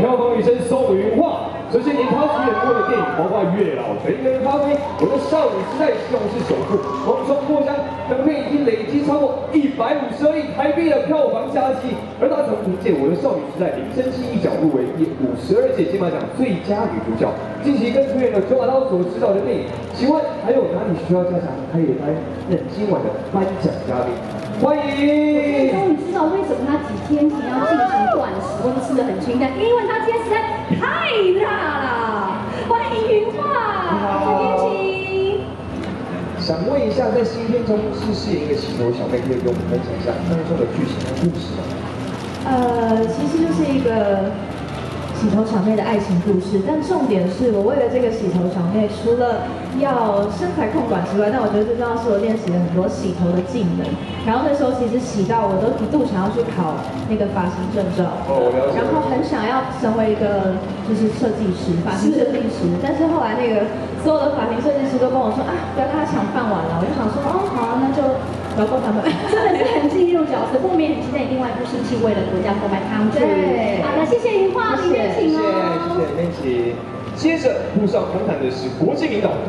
票房女神宋云画。这些年她主演过的电影包括《月老》《全员发挥》《我的少女时代》《西红柿首富》《蝗虫过江》等片已经累积超过152亿台币的票房佳绩，而她曾凭借《我的少女时代》林真心一角入围第52届金马奖最佳女主角。近期跟出演了九把刀所指导的电影，请问还有哪里需要加强？她也担任今晚的颁奖嘉宾。欢迎！ 终于知道为什么他几天前要进行断食，或者吃的很清淡，因为他今天实在太辣了。欢迎云画，这边请。 想问一下，在新片中是饰演一个洗头小妹，可以跟我们分享一下当中的剧情和故事吗？ 其实就是一个洗头小妹的爱情故事，但重点是我为了这个洗头小妹，除了要身材控管之外，但我觉得最重要是我练习了很多洗头的技能。然后那时候其实洗到我都一度想要去考那个发型证照，然后很想要成为一个就是设计师，发型设计师。但是后来那个所有的发型设计师都跟我说啊，不要跟他抢饭碗了。我就想说哦，好啊，那就饶过他们。 真的是很进入角色，后面很期待另外一部是为了国家 For My Country。 对， 好的，谢谢云画，里面请哦。 谢谢，里面请。接着铺上红毯的是国际名导。